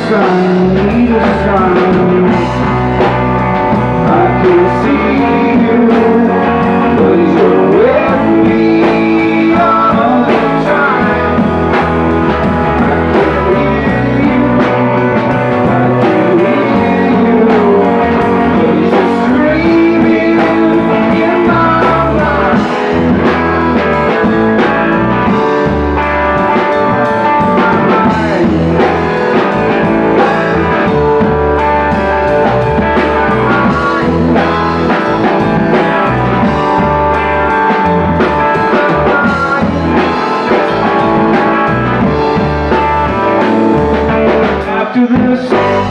After this,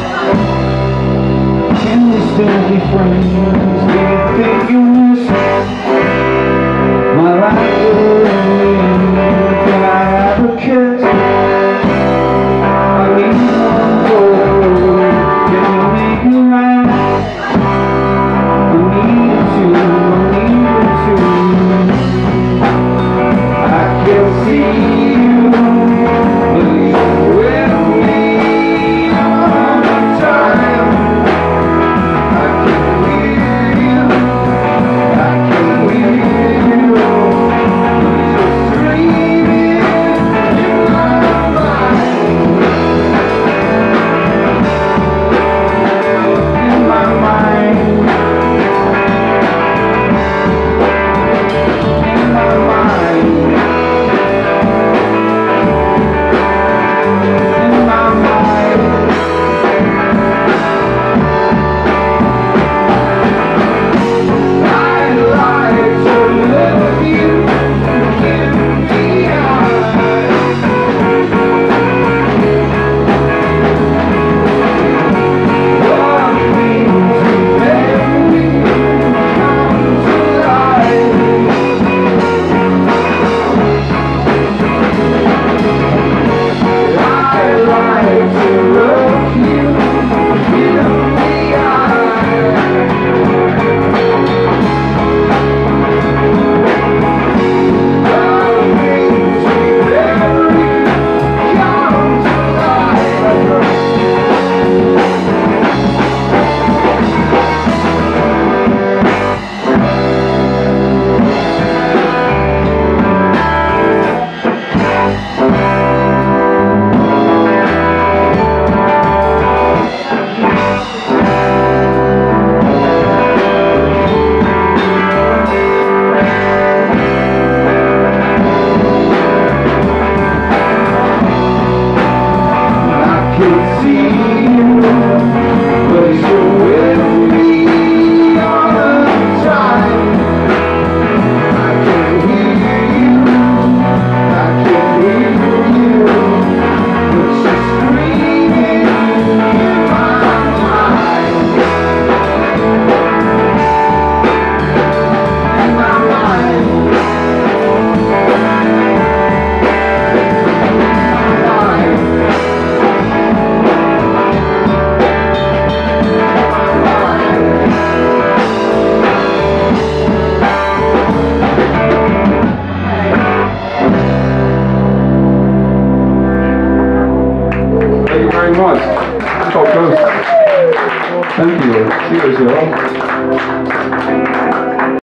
can we still be friends? Do you think you miss my laughter? Can I have a kiss? I need one more. Can you make me laugh? I need you to. I can't see you, but you're with me. Thank you very much. Thank you. Cheers, y'all.